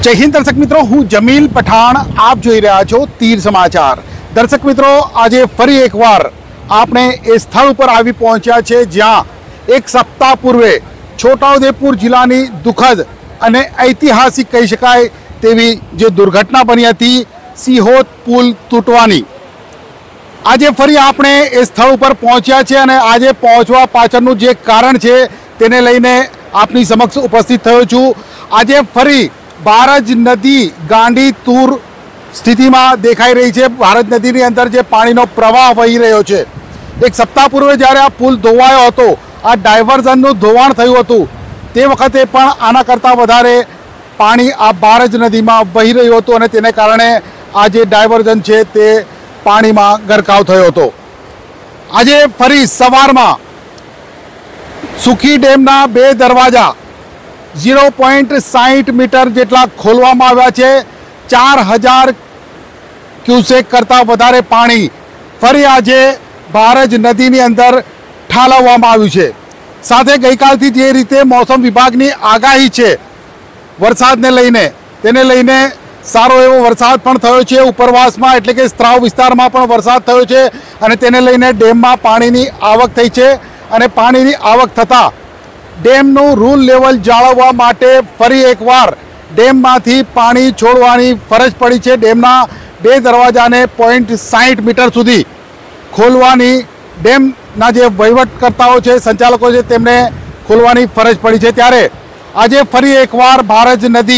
જય હિન્દ દર્શક મિત્રો, હું જમીલ પઠાણ, આપ જોઈ રહ્યા છો તીર સમાચાર। દર્શક મિત્રો, આજે ફરી એકવાર આપણે એ સ્થળ ઉપર આવી પહોંચ્યા છે જ્યાં એક સપ્તાહ પૂર્વે છોટાઉદેપુર જિલ્લાની દુઃખદ અને ઐતિહાસિક કહી શકાય તેવી જે દુર્ઘટના બની હતી, સિહોદ પુલ તૂટવાની। આજે ફરી આપણે એ સ્થળ ઉપર પહોંચ્યા છે અને આજે પહોંચવા પાછળનું જે કારણ છે તેને લઈને આપની સમક્ષ ઉપસ્થિત થયો છું। આજે ફરી ભારજ નદી ગાંડી તૂર સ્થિતિમાં દેખાઈ રહી છે। ભારજ નદીની અંદર જે પાણીનો પ્રવાહ વહી રહ્યો છે, એક સપ્તાહ પૂર્વે જ્યારે આ પુલ ધોવાયો હતો, આ ડાયવર્ઝનનું ધોવાણ થયું હતું, તે વખતે પણ આના કરતાં વધારે પાણી આ ભારજ નદીમાં વહી રહ્યું હતું અને તેને કારણે આ જે ડાયવર્ઝન છે તે પાણીમાં ગરકાવ થયો હતો। આજે ફરી સવારમાં સુખી ડેમના 2 દરવાજા 0.60 મીટર જેટલા ખોલવામાં આવ્યા છે। 4000 ક્યુસેક કરતાં વધારે પાણી ફરી આજે ભારજ નદીની અંદર ઠાલવવામાં આવ્યું છે। સાથે ગઈકાલથી જે રીતે મોસમ વિભાગની આગાહી છે વરસાદને લઈને, તેને લઈને સારો એવો વરસાદ પણ થયો છે। ઉપરવાસમાં એટલે કે સ્ત્રાવ વિસ્તારમાં પણ વરસાદ થયો છે અને તેને લઈને ડેમમાં પાણીની આવક થઈ છે અને પાણીની આવક થતાં ડેમનું રૂલ લેવલ જાળવવા માટે ફરી એકવાર ડેમમાંથી પાણી છોડવાની ફરજ પડી છે। ડેમના 2 દરવાજાને 0.60 મીટર સુધી ખોલવાની ડેમના જે વહીવટકર્તાઓ છે, સંચાલકો છે, તેમને ખોલવાની ફરજ પડી છે। ત્યારે આજે ફરી એકવાર ભારજ નદી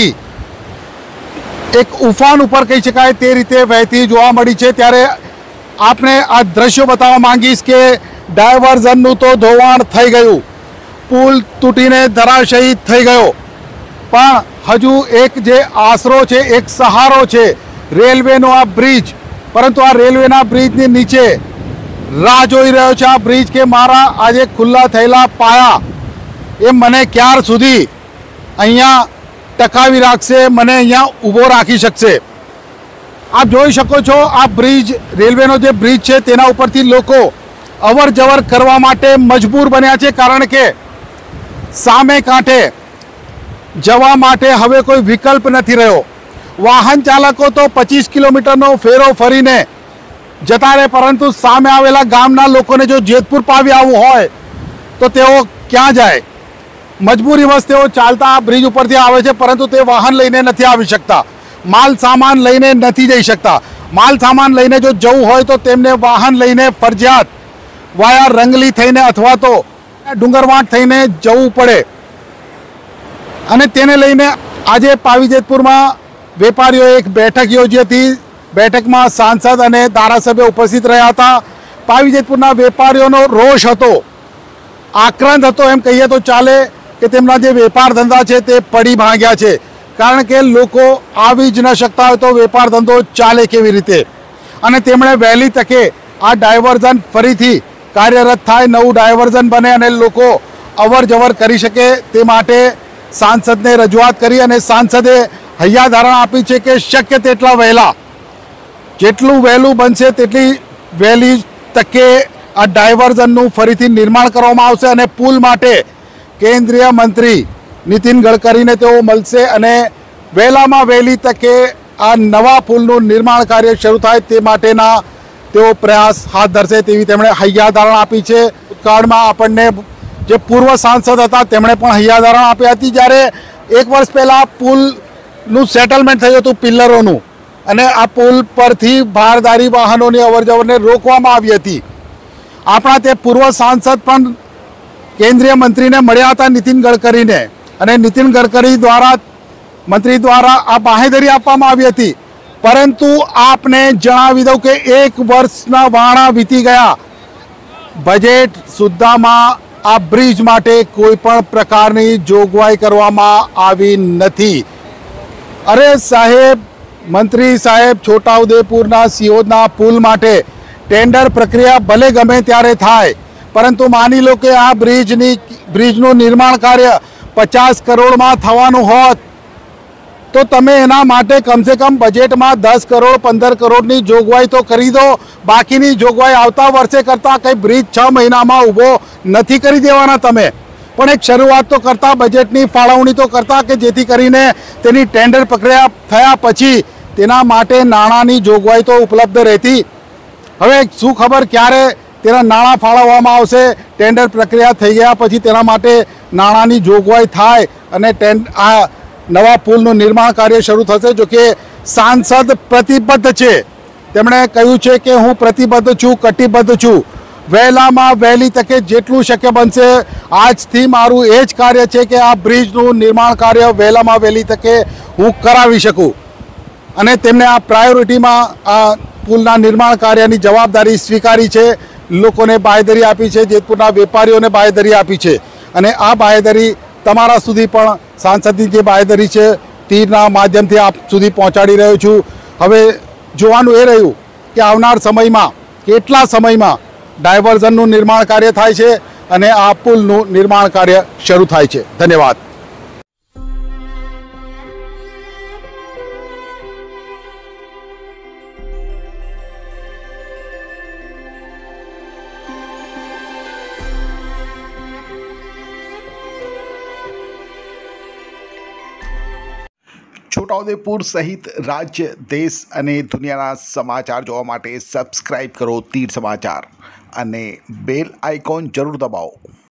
એક ઉફાન ઉપર કહી શકાય તે રીતે વહેતી જોવા મળી છે। ત્યારે આપણે આ દ્રશ્યો બતાવવા માંગીશ કે ડાયવર્ઝનનું તો ધોવાણ થઈ ગયું, પુલ તૂટીને ધરાશયી થઈ ગયો, પણ હજુ એક જે આશરો છે, એક સહારો છે રેલવેનો આ બ્રિજ। પરંતુ આ રેલવેના બ્રિજની નીચે રાહ જોઈ રહ્યો છે આ બ્રિજ કે મારા આજે ખુલ્લા થયેલા પાયા એ મને ક્યાર સુધી અહીંયા ટકાવી રાખશે, મને અહીંયા ઊભો રાખી શકશે। આપ જોઈ શકો છો આ બ્રિજ, રેલવેનો જે બ્રિજ છે તેના ઉપરથી લોકો અવર જવર કરવા માટે મજબૂર બન્યા છે, કારણ કે સામે કાંઠે જવા માટે હવે કોઈ વિકલ્પ નથી રહ્યો। વાહન ચાલકો તો 25 કિલોમીટરનો ફેરો ફરીને જતા રહે, પરંતુ સામે આવેલા ગામના લોકોને જો જેતપુર પાવી આવવું હોય તો તેઓ ક્યાં જાય? મજબૂરીવશ તેઓ ચાલતા આ બ્રિજ ઉપરથી આવે છે, પરંતુ તે વાહન લઈને નથી આવી શકતા, માલ સામાન લઈને નથી જઈ શકતા। માલ સામાન લઈને જો જવું હોય તો તેમને વાહન લઈને ફરજિયાત વાયા રંગલી થઈને અથવા તો ડુંગરવાટ થઈને જવું પડે। અને તેને લઈને આજે પાવી જેતપુરમાં વેપારીઓએ એક બેઠક યોજી હતી। બેઠકમાં સાંસદ અને ધારાસભ્ય ઉપસ્થિત રહ્યા હતા। પાવી જેતપુરના વેપારીઓનો રોષ હતો, આક્રાંત હતો એમ કહીએ તો ચાલે કે તેમના જે વેપાર ધંધા છે તે પડી ભાંગ્યા છે, કારણ કે લોકો આવી જ ન શકતા હોય તો વેપાર ધંધો ચાલે કેવી રીતે? અને તેમણે વહેલી તકે આ ડાયવર્ઝન ફરીથી કાર્યરત થાય, નવું ડાયવર્ઝન બને અને લોકો અવર જવર કરી શકે તે માટે સાંસદને રજૂઆત કરી અને સાંસદે હૈયાધારણ આપી છે કે શક્ય તેટલા વહેલા, જેટલું વહેલું બનશે તેટલી વહેલી તકે આ ડાયવર્ઝનનું ફરીથી નિર્માણ કરવામાં આવશે અને પુલ માટે કેન્દ્રીય મંત્રી નીતિન ગડકરીને તેઓ મળશે અને વહેલામાં વહેલી તકે આ નવા પુલનું निर्माण કાર્ય શરૂ થાય તે માટેના તેઓ પ્રયાસ હાથ ધરશે તેવી તેમણે હૈયાધારણ આપી છે। ભૂતકાળમાં આપણને જે પૂર્વ સાંસદ હતા તેમણે પણ હૈયાધારણ આપી હતી, જ્યારે 1 વર્ષ પહેલાં પુલનું સેટલમેન્ટ થયું હતું પિલ્લરોનું, અને આ પુલ પરથી ભારદારી વાહનોની અવરજવરને રોકવામાં આવી હતી। આપણા તે પૂર્વ સાંસદ પણ કેન્દ્રીય મંત્રીને મળ્યા હતા, નીતિન ગડકરીને, અને નીતિન ગડકરી દ્વારા મંત્રી દ્વારા આ બાહેધરી આપવામાં આવી હતી। પરંતુ આપને જણાવી દઉં કે 1 વર્ષના વાણા વીતી ગયા, બજેટ સુદ્ધામાં આ બ્રિજ માટે કોઈ પણ પ્રકારની જોગવાઈ કરવામાં આવી નથી। અરે સાહેબ, મંત્રી સાહેબ, છોટાઉદેપુરના સિહોદના પુલ માટે ટેન્ડર પ્રક્રિયા ભલે ગમે ત્યારે થાય, પરંતુ માની લો કે આ બ્રિજનું નિર્માણ કાર્ય 50 કરોડમાં થવાનું હોત તો તમે એના માટે કમસે કમ બજેટમાં 10 કરોડ 15 કરોડની જોગવાઈ તો કરી દો। બાકીની જોગવાઈ આવતા વર્ષે કરતાં કંઈ બ્રિજ 6 મહિનામાં ઊભો નથી કરી દેવાના તમે। પણ એક શરૂઆત તો કરતા, બજેટની ફાળવણી તો કરતા કે જેથી કરીને તેની ટેન્ડર પ્રક્રિયા થયા પછી તેના માટે નાણાંની જોગવાઈ તો ઉપલબ્ધ રહેતી. હવે શું ખબર ક્યારે તેના નાણાં ફાળવવામાં આવશે, ટેન્ડર પ્રક્રિયા થઈ ગયા પછી તેના માટે નાણાંની જોગવાઈ થાય અને આ નવા પુલનું નિર્માણ કાર્ય શરૂ થશે. જો કે સાંસદ પ્રતિબદ્ધ છે, તેમણે કહ્યું છે કે હું પ્રતિબદ્ધ છું, કટિબદ્ધ છું, વહેલામાં વહેલી તકે જેટલું શક્ય બનશે. આજથી મારું એ જ કાર્ય છે કે આ બ્રિજનું નિર્માણ કાર્ય વહેલામાં વહેલી તકે હું કરાવી શકું. અને તેમને આ પ્રાયોરિટીમાં આ પુલના નિર્માણ કાર્યની જવાબદારી સ્વીકારી છે, લોકોને બાંયધરી આપી છે, જેતપુરના વેપારીઓને બાંયધરી આપી છે. અને આ બાંયધરી તમારા સુધી પણ સાંસદની જે બાંયધરી છે તીરના માધ્યમથી આપ સુધી પહોંચાડી રહ્યો છું. હવે જોવાનું એ રહ્યું કે આવનાર સમયમાં કેટલા સમયમાં ડાયવર્ઝનનું નિર્માણ કાર્ય થાય છે અને આ પુલનું નિર્માણ કાર્ય શરૂ થાય છે. ધન્યવાદ. છોટાઉદેપુર સહિત રાજ્ય, દેશ અને દુનિયાના સમાચાર જોવા માટે સબસ્ક્રાઈબ કરો તીર સમાચાર અને બેલ આઇકોન જરૂર દબાવો.